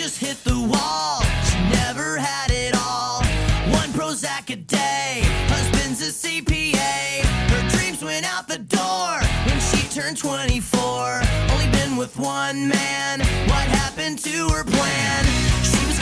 just hit the wall. She never had it all. One Prozac a day, husband's a CPA. Her dreams went out the door when she turned 24. Only been with one man. What happened to her plan? She was